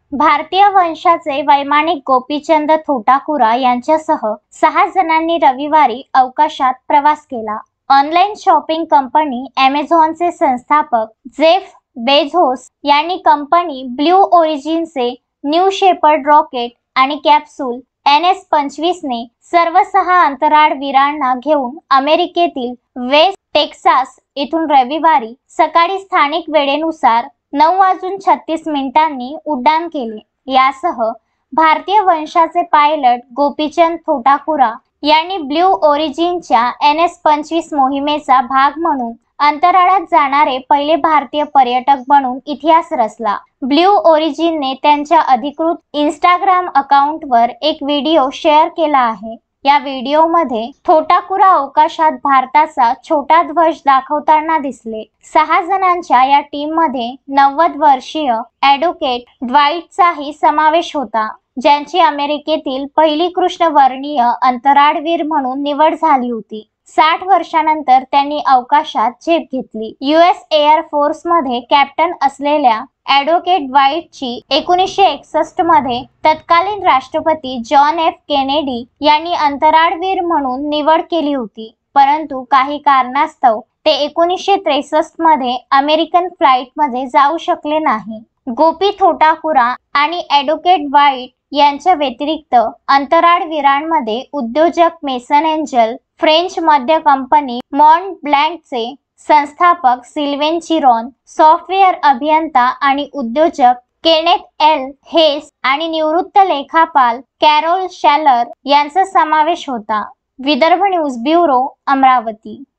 भारतीय वंशाचे वैमानिक गोपीचंद थोटाकुरा यांच्यासह 6 जणांनी रविवारी अवकाशात प्रवास केला. ऑनलाईन शॉपिंग कंपनी अमेझॉनचे संस्थापक जेफ बेझोस यांनी कंपनी ब्ल्यू ओरिजिनचे न्यू शेपर्ड रॉकेट आणि कॅप्सूल NS-25 ने सर्व 6 अंतराळवीरांना घेऊन अमेरिकेतील वेस्ट टेक्सास येथून रविवारी सकाळी स्थानिक वेळेनुसार 9:36 उड्डाण केले. यासह भारतीय वंशाचे पायलट गोपीचंद थोटाकुरा यांनी ब्ल्यू ओरिजिनच्या NS-25 मोहिमेचा भाग म्हणून अंतराळात जाणारे पहिले भारतीय पर्यटक बनून इतिहास रचला. ब्ल्यू ओरिजिनने त्यांच्या अधिकृत इंस्टाग्राम अकाउंटवर एक व्हिडिओ शेअर केला आहे. या व्हिडिओमध्ये थोटाकुरा अवकाशात भारताचा छोटा ध्वज दाखवताना दिसले. 6 जणांच्या या टीममध्ये 90 वर्षीय ॲडव्होकेट ड्वाईटचाही समावेश होता, ज्यांची अमेरिकेतील पहिली कृष्णवर्णीय अंतराळवीर म्हणून निवड झाली होती. 60 वर्षांनंतर त्यांनी अवकाशात झेप घेतली. US एअर फोर्समध्ये कॅप्टन असलेल्या ॲडव्होकेट ड्वाईटची 1961 मध्ये तत्कालीन राष्ट्रपती जॉन F केनेडी यांनी अंतराळवीर म्हणून निवड केली होती, परंतु काही कारणास्तव ते 1963 मध्ये अमेरिकन फ्लाईटमध्ये जाऊ शकले नाही. गोपी थोटाकुरा आणि ॲडव्होकेट ड्वाईट यांच्या व्यतिरिक्त अंतराळवीरांमध्ये उद्योजक मेसन एंजल, फ्रेंच मध्य कंपनी मॉन्ट ब्लँकचे संस्थापक सिल्वेन चिरॉन, सॉफ्टवेअर अभियंता आणि उद्योजक केनेथ एल हेस आणि निवृत्त लेखापाल कॅरोल शॅलर यांचा समावेश होता. Vidarbha news bureau, Amravati.